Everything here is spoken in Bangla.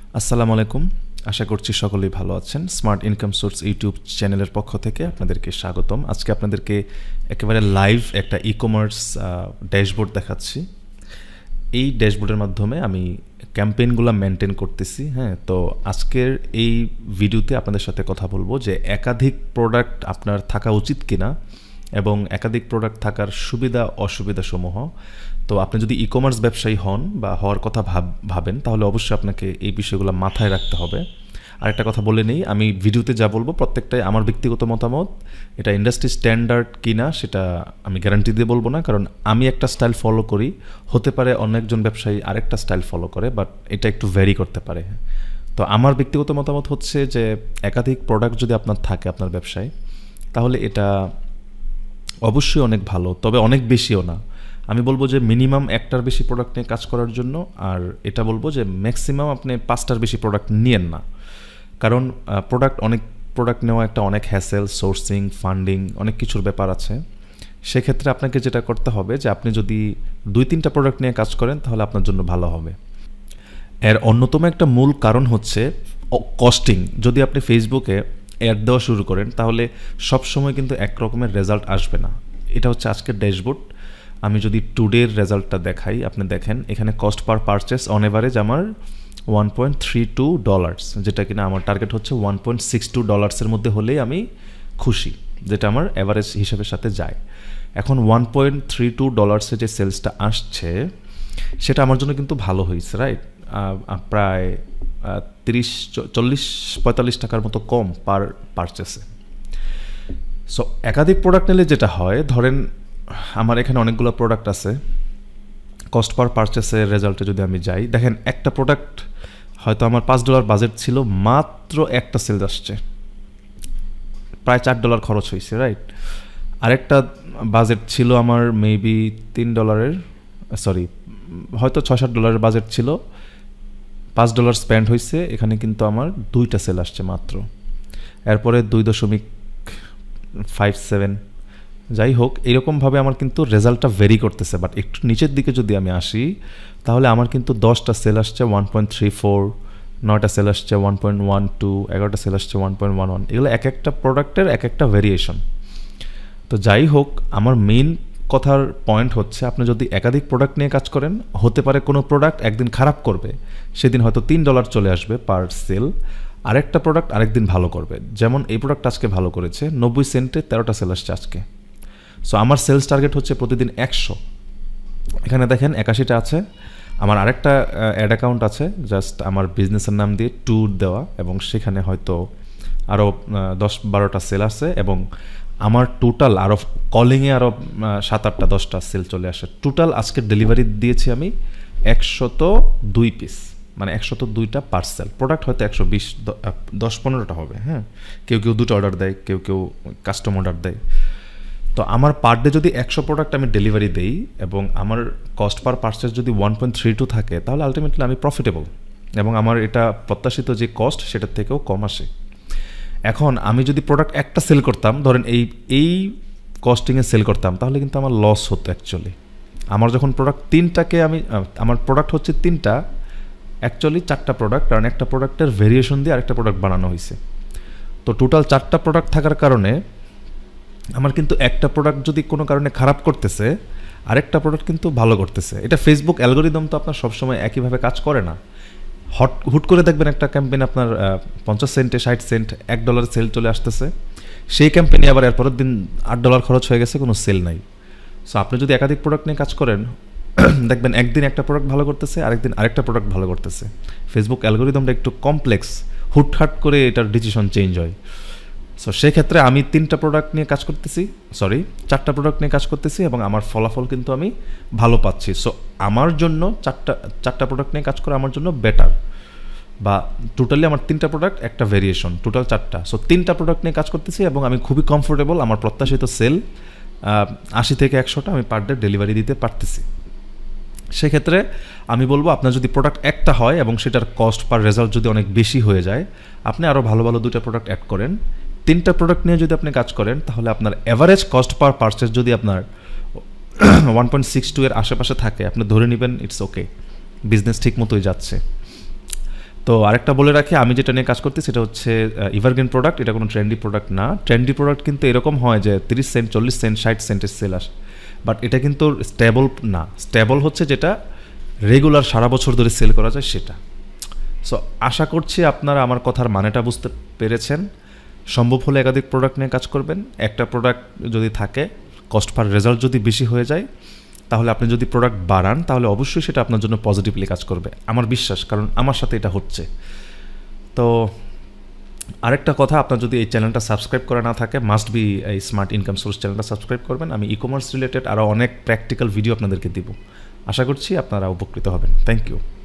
আসসালামু আলাইকুম। আশা করছি সকলেই ভালো আছেন। স্মার্ট ইনকাম সোর্স ইউটিউব চ্যানেলের পক্ষ থেকে আপনাদেরকে স্বাগতম। আজকে আপনাদেরকে একেবারে লাইভ একটা ই-কমার্স ড্যাশবোর্ড দেখাচ্ছি। এই ড্যাশবোর্ডের মাধ্যমে আমি ক্যাম্পেইনগুলো মেনটেন করতেছি। তো আজকের এই ভিডিওতে আপনাদের সাথে কথা বলবো যে একাধিক প্রোডাক্ট আপনার থাকা উচিত কিনা এবং একাধিক প্রোডাক্ট থাকার সুবিধা অসুবিধাসমূহ। তো আপনি যদি ই-কমার্স ব্যবসায়ী হন বা হওয়ার কথা ভাবেন তাহলে অবশ্যই আপনাকে এই বিষয়গুলো মাথায় রাখতে হবে। আরেকটা কথা বলে নেই, আমি ভিডিওতে যা বলবো প্রত্যেকটাই আমার ব্যক্তিগত মতামত। এটা ইন্ডাস্ট্রি স্ট্যান্ডার্ড কিনা সেটা আমি গ্যারান্টি দিয়ে বলবো না, কারণ আমি একটা স্টাইল ফলো করি, হতে পারে অন্য একজন ব্যবসায়ী আরেকটা স্টাইল ফলো করে, বাট এটা একটু ভ্যারি করতে পারে। তো আমার ব্যক্তিগত মতামত হচ্ছে যে একাধিক প্রোডাক্ট যদি আপনার থাকে আপনার ব্যবসায়, তাহলে এটা অবশ্যই অনেক ভালো, তবে অনেক বেশিও না। আমি বলবো যে মিনিমাম একটার বেশি প্রোডাক্ট নিয়ে কাজ করার জন্য, আর এটা বলবো যে ম্যাক্সিমাম আপনি 5টার বেশি প্রোডাক্ট নিয়েন না, কারণ অনেক প্রোডাক্ট নেওয়া একটা অনেক হ্যাসেল, সোর্সিং, ফান্ডিং, অনেক কিছুর ব্যাপার আছে। সেক্ষেত্রে আপনাকে যেটা করতে হবে যে আপনি যদি 2-3টা প্রোডাক্ট নিয়ে কাজ করেন তাহলে আপনার জন্য ভালো হবে। এর অন্যতম একটা মূল কারণ হচ্ছে কস্টিং। যদি আপনি ফেসবুকে অ্যাড দেওয়া শুরু করেন তাহলে সবসময় কিন্তু এক রকমের রেজাল্ট আসবে না। এটা হচ্ছে আজকের ড্যাশবোর্ড। আমি যদি টুডের রেজাল্টটা দেখাই, আপনি দেখেন এখানে cost per purchase on average আমার $1.32, যেটা কিনা আমার টার্গেট হচ্ছে $1.62 মধ্যে হলেই আমি খুশি, যেটা আমার অ্যাভারেজ হিসাবের সাথে যায়। এখন $1.32 যে সেলসটা আসছে সেটা আমার জন্য কিন্তু ভালো হয়েছে, রাইট? প্রায় 40-45 টাকার মতো কম পার পারচেসে। সো একাধিক প্রোডাক্ট নিলে যেটা হয়, ধরেন আমার এখানে অনেকগুলো প্রোডাক্ট আছে, কস্ট পার পারচেসের রেজাল্টে যদি আমি যাই, দেখেন একটা প্রোডাক্ট হয়তো আমার $5 বাজেট ছিল, মাত্র একটা সেল আসছে, প্রায় $4 খরচ হয়েছে, রাইট? আরেকটা বাজেট ছিল আমার মেবি $3, হয়তো $6-7 বাজেট ছিল, $5 স্পেন্ড হয়েছে, এখানে কিন্তু আমার 2টা সেল আসছে মাত্র। এরপরে 2.57, যাই হোক, এরকমভাবে আমার কিন্তু রেজাল্টটা ভেরি করতেছে। বাট একটু নিচের দিকে যদি আমি আসি তাহলে আমার কিন্তু 10টা সেল আসছে 1.34, 9টা সেল আসছে 1.12, 11টা সেল আসছে 1.11। এগুলো এক একটা প্রোডাক্টের এক একটা ভেরিয়েশন। তো যাই হোক, আমার মেইন কথার পয়েন্ট হচ্ছে আপনি যদি একাধিক প্রোডাক্ট নিয়ে কাজ করেন, হতে পারে কোনো প্রোডাক্ট একদিন খারাপ করবে, সেদিন হয়তো $3 চলে আসবে পার সেল, আরেকটা প্রোডাক্ট আরেকদিন ভালো করবে। যেমন এই প্রোডাক্ট আজকে ভালো করেছে, 90 সেন্টে 13টা সেল আসছে আজকে। সো আমার সেলস টার্গেট হচ্ছে প্রতিদিন 100। এখানে দেখেন 81টা আছে। আমার আরেকটা অ্যাড অ্যাকাউন্ট আছে, জাস্ট আমার বিজনেসের নাম দিয়ে ট্যুর দেওয়া, এবং সেখানে হয়তো আরও 10-12টা সেল আছে, এবং আমার টোটাল আরও কলিংয়ে আরও 7-8টা 10টা সেল চলে আসে। টোটাল আজকে ডেলিভারি দিয়েছি আমি 102 পিস, মানে 102টা পার্সেল। প্রোডাক্ট হয়তো 120, 10-15টা হবে। কেউ 2টা অর্ডার দেয়, কেউ কাস্টম অর্ডার দেয়। তো আমার পার ডে যদি 100 প্রোডাক্ট আমি ডেলিভারি দেই এবং আমার কস্ট পার পারচেস যদি 1.32 থাকে, তাহলে আলটিমেটলি আমি প্রফিটেবল, এবং আমার এটা প্রত্যাশিত যে কস্ট সেটার থেকেও কম আসে। এখন আমি যদি প্রোডাক্ট একটা সেল করতাম, ধরেন এই কস্টিংয়ে সেল করতাম, তাহলে কিন্তু আমার লস হতো অ্যাকচুয়ালি। আমার যখন প্রোডাক্ট 3টাকে আমার প্রোডাক্ট হচ্ছে 3টা, অ্যাকচুয়ালি 4টা প্রোডাক্ট, কারণ একটা প্রোডাক্টের ভেরিয়েশন দিয়ে আরেকটা প্রোডাক্ট বানানো হয়েছে। তো টোটাল 4টা প্রোডাক্ট থাকার কারণে আমার কিন্তু একটা প্রোডাক্ট যদি কোনো কারণে খারাপ করতেছে, আরেকটা প্রোডাক্ট কিন্তু ভালো করতেছে। এটা ফেসবুক অ্যালগোরিদম তো আপনার সবসময় একইভাবে কাজ করে না। হুট করে দেখবেন একটা ক্যাম্পেইন আপনার 50 সেন্টে, 60 সেন্ট, $1 সেল চলে আসতেছে, সেই ক্যাম্পেইনে আবার এরপরের দিন $8 খরচ হয়ে গেছে, কোনো সেল নাই। সো আপনি যদি একাধিক প্রোডাক্ট নিয়ে কাজ করেন, দেখবেন একদিন একটা প্রোডাক্ট ভালো করতেছে, আরেকদিন আরেকটা প্রোডাক্ট ভালো করতেছে। ফেসবুক অ্যালগোরিদমটা একটু কমপ্লেক্স, হুটহাট করে এটার ডিসিশন চেঞ্জ হয়। সো সেক্ষেত্রে আমি 4টা প্রোডাক্ট নিয়ে কাজ করতেছি, এবং আমার ফলাফল কিন্তু আমি ভালো পাচ্ছি। সো আমার জন্য চারটা প্রোডাক্ট নিয়ে কাজ করা আমার জন্য বেটার, বা টোটালি আমার 3টা প্রোডাক্ট একটা ভেরিয়েশন, টোটাল 4টা। সো 3টা প্রোডাক্ট নিয়ে কাজ করতেছি এবং আমি খুবই কমফোর্টেবল। আমার প্রত্যাশিত সেল 80 থেকে 100টা আমি পার ডে ডেলিভারি দিতে পারতেছি। সেক্ষেত্রে আমি বলবো, আপনার যদি প্রোডাক্ট একটা হয় এবং সেটার কস্ট পার রেজাল্ট যদি অনেক বেশি হয়ে যায়, আপনি আরও ভালো 2টা প্রোডাক্ট অ্যাড করেন। 3টা প্রোডাক্ট নিয়ে যদি আপনি কাজ করেন, তাহলে আপনার অ্যাভারেজ কস্ট পার পারচেস যদি আপনার 1.62 এর আশেপাশে থাকে, আপনি ধরে নেবেন ইটস ওকে, বিজনেস ঠিক মতোই যাচ্ছে। তো আরেকটা বলে রাখি, আমি যেটা নিয়ে কাজ করতে সেটা হচ্ছে এভারগ্রিন প্রোডাক্ট, এটা কোনো ট্রেন্ডি প্রোডাক্ট না। ট্রেন্ডি প্রোডাক্ট কিন্তু এরকম হয় যে 30 সেন্ট, 40 সেন্ট, 60 সেন্টের সেল আসে, বাট এটা কিন্তু স্টেবল না। স্টেবল হচ্ছে যেটা রেগুলার সারা বছর ধরে সেল করা যায় সেটা। সো আশা করছি আপনারা আমার কথার মানেটা বুঝতে পেরেছেন। সম্ভব হলে একাধিক প্রোডাক্ট নিয়ে কাজ করবেন। একটা প্রোডাক্ট যদি থাকে, কস্ট পার রেজাল্ট যদি বেশি হয়ে যায়, তাহলে আপনি যদি প্রোডাক্ট বাড়ান তাহলে অবশ্যই সেটা আপনার জন্য পজিটিভলি কাজ করবে, আমার বিশ্বাস, কারণ আমার সাথে এটা হচ্ছে। তো আরেকটা কথা, আপনার যদি এই চ্যানেলটা সাবস্ক্রাইব করা না থাকে, মাস্ট বি এই স্মার্ট ইনকাম সোর্স চ্যানেলটা সাবস্ক্রাইব করবেন। আমি ই কমার্স রিলেটেড আরও অনেক প্র্যাকটিক্যাল ভিডিও আপনাদেরকে দিব। আশা করছি আপনারা উপকৃত হবেন। Thank you.